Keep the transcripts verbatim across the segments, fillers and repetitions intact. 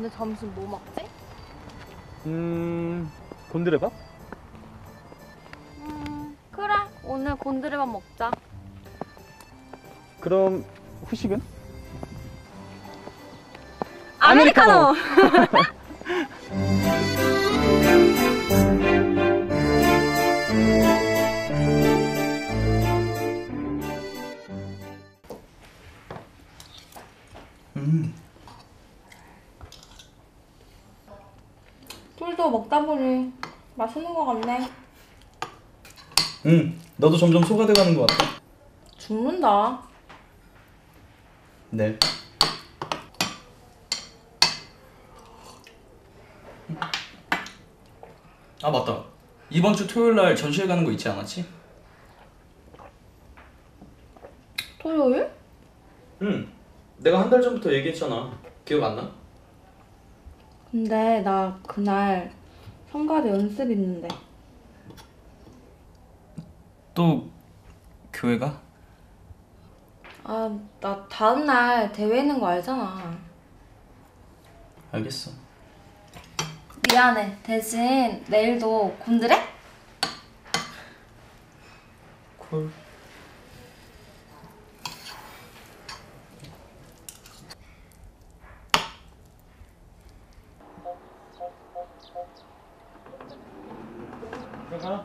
오늘 점심 뭐 먹지? 음... 곤드레밥? 음... 그래, 오늘 곤드레밥 먹자. 그럼 후식은? 아메리카노! 아메리카노! 음. 술도 먹다 보니 맛있는 거 같네. 응, 너도 점점 소가돼가는 것 같아. 죽는다. 네. 아 맞다. 이번 주 토요일 날 전시회 가는 거 있지 않았지? 토요일? 응. 내가 한 달 전부터 얘기했잖아. 기억 안 나? 근데 나 그날 성가대 연습 있는데. 또 교회가? 아, 나 다음날 대회 있는 거 알잖아. 알겠어. 미안해. 대신 내일도 곤드레? 콜. 가라.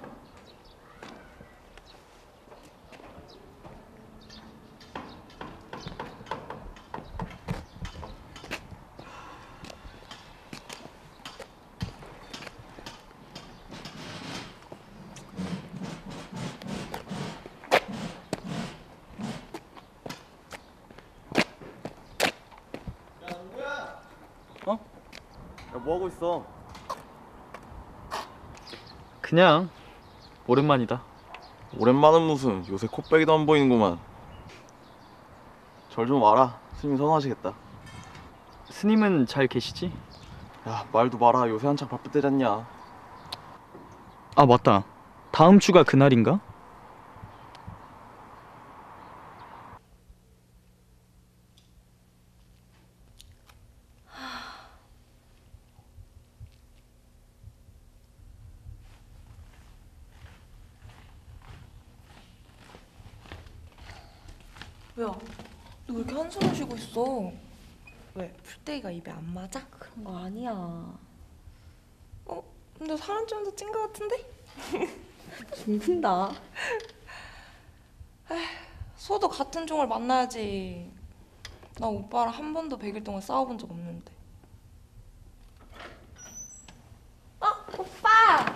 어? 야, 뭐 하고 있어? 그냥 오랜만이다. 오랜만은 무슨, 요새 콧배기도 안 보이는구만. 절 좀 와라. 스님 선호하시겠다. 스님은 잘 계시지? 야, 말도 마라. 요새 한창 바쁠 때잖냐. 아 맞다. 다음 주가 그날인가? 뭐야? 너 왜 이렇게 한숨을 쉬고 있어? 왜? 풀떼기가 입에 안 맞아? 그런 거 아니야. 어? 근데 살은 좀 더 찐 거 같은데? 죽는다. 소도 같은 종을 만나야지. 나 오빠랑 한 번도 백 일 동안 싸워본 적 없는데. 어? 오빠!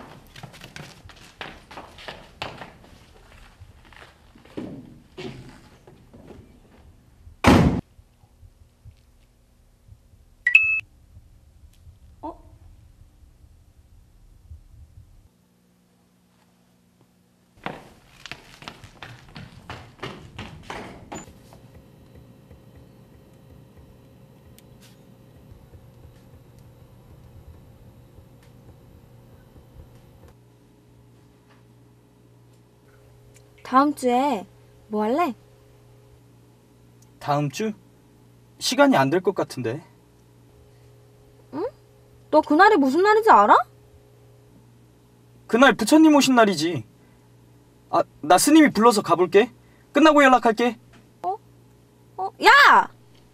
어? 다음 주에 뭐 할래? 다음 주? 시간이 안 될 것 같은데. 응? 너 그날이 무슨 날인지 알아? 그날 부처님 오신 날이지. 아, 나 스님이 불러서 가볼게. 끝나고 연락할게. 어? 야!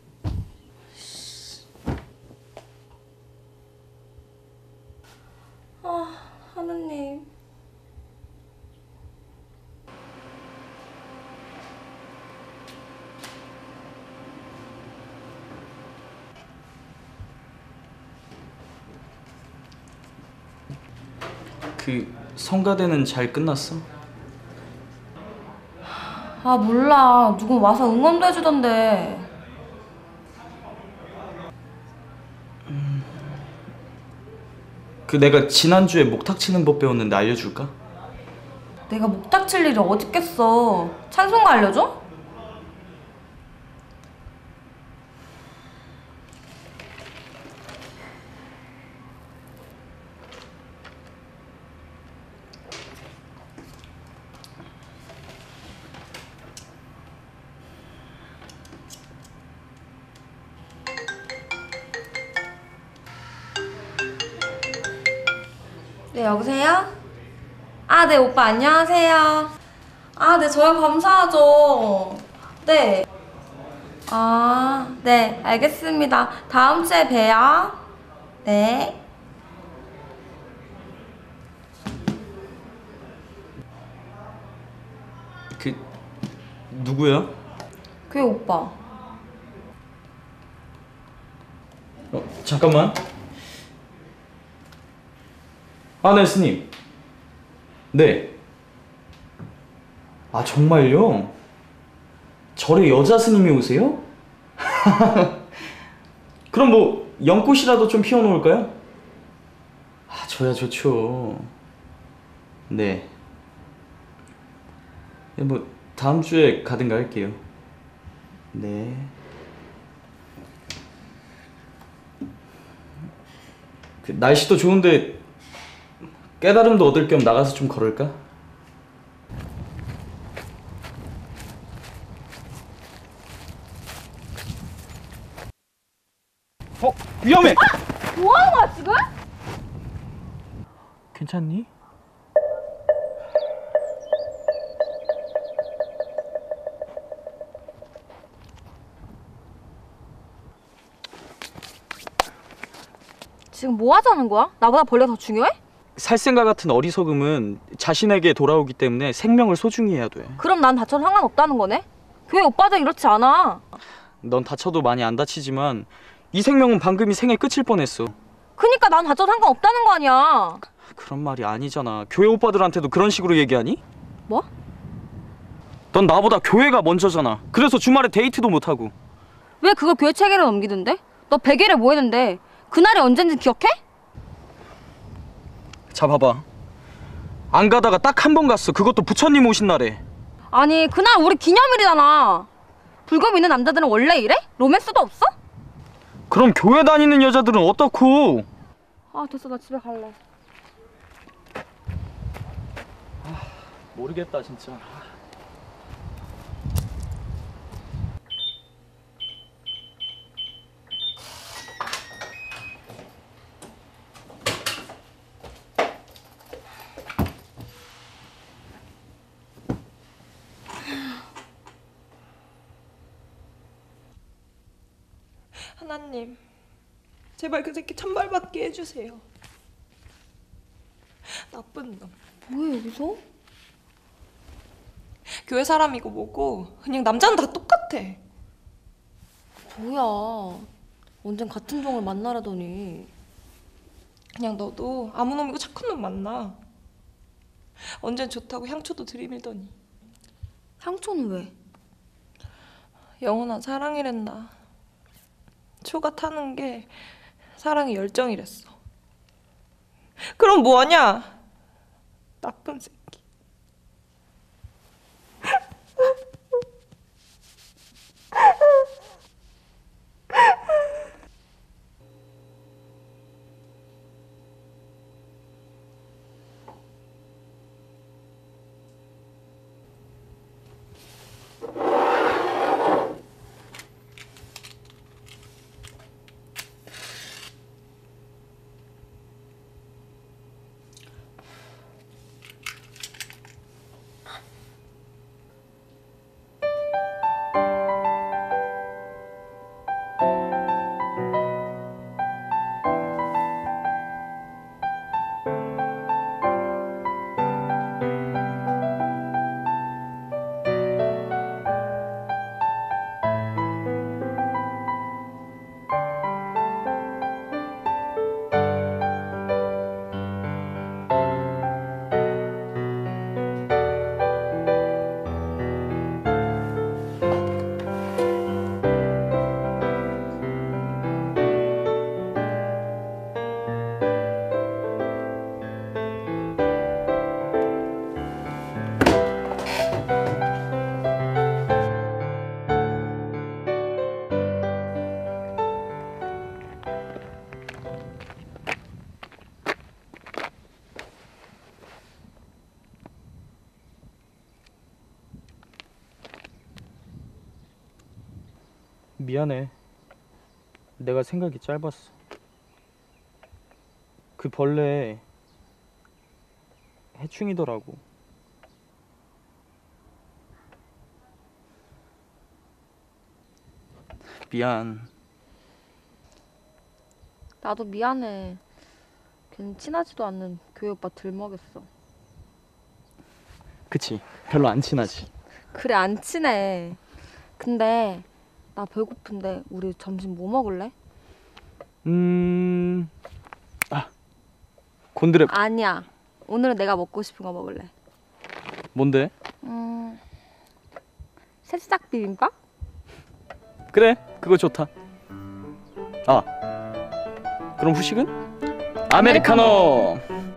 아, 하느님. 그 성가대는 잘 끝났어? 아, 몰라. 누군 와서 응원도 해주던데. 그 내가 지난주에 목탁 치는 법 배웠는데 알려줄까? 내가 목탁 칠 일이 어딨겠어. 찬송가 알려줘? 네, 여보세요? 아, 네, 오빠 안녕하세요. 아, 네, 저희 감사하죠. 네. 아, 네, 알겠습니다. 다음 주에 봬요. 네. 그 누구야? 그게 오빠. 어, 잠깐만. 아, 네, 스님. 네. 아, 정말요? 절에 여자 스님이 오세요? 그럼 뭐 연꽃이라도 좀 피워놓을까요? 아, 저야 좋죠. 네. 네, 뭐 다음 주에 가든가 할게요. 네. 그 날씨도 좋은데 깨달음도 얻을 겸 나가서 좀 걸을까? 어? 위험해! 뭐 하는 거야, 지금? 괜찮니? 지금 뭐 하자는 거야? 나보다 벌레가 더 중요해? 살생과 같은 어리석음은 자신에게 돌아오기 때문에 생명을 소중히 해야 돼. 그럼 난 다쳐도 상관없다는 거네? 교회 오빠들 이렇지 않아. 넌 다쳐도 많이 안 다치지만 이 생명은 방금이 생의 끝일 뻔했어. 그니까 난 다쳐도 상관없다는 거 아니야. 그런 말이 아니잖아. 교회 오빠들한테도 그런 식으로 얘기하니? 뭐? 넌 나보다 교회가 먼저잖아. 그래서 주말에 데이트도 못하고. 왜 그걸 교회 체계로 넘기던데? 너 백 일에 뭐 했는데 그날이 언젠지 기억해? 자, 봐봐. 안 가다가 딱 한 번 갔어. 그것도 부처님 오신 날에. 아니 그날 우리 기념일이잖아. 불교 믿는 남자들은 원래 이래? 로맨스도 없어? 그럼 교회 다니는 여자들은 어떻고? 아 됐어, 나 집에 갈래. 모르겠다 진짜. 하나님, 제발 그 새끼 천벌받게 해주세요. 나쁜 놈. 뭐야 여기서? 교회 사람이고 뭐고 그냥 남자는 다 똑같아. 뭐야, 언젠 같은 종을 만나라더니. 그냥 너도 아무 놈이고 착한 놈 만나. 언젠 좋다고 향초도 들이밀더니. 향초는 왜? 영원한 사랑이랬나. 초가 타는 게 사랑의 열정이랬어. 그럼 뭐하냐? 나쁜 새끼. 미안해. 내가 생각이 짧았어. 그 벌레 해충이더라고. 미안. 나도 미안해. 괜히 친하지도 않는 교회 오빠 들먹였어. 그치, 별로 안 친하지. 그래, 안 친해. 근데 나 배고픈데 우리 점심 뭐 먹을래? 음... 아, 곤드레. 아니야. 오늘은 내가 먹고 싶은 거 먹을래. 뭔데? 음... 새싹 비빔밥? 그래, 그거 좋다. 아, 그럼 후식은? 아메리카노!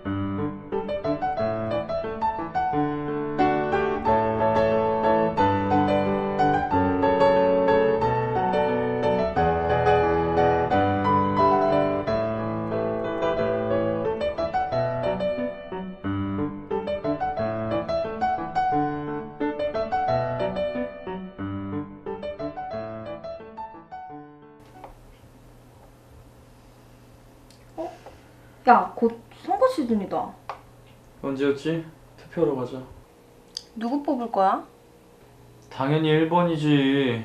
야, 곧 선거 시즌이다. 언제였지? 투표하러 가자. 누구 뽑을 거야? 당연히 일 번이지.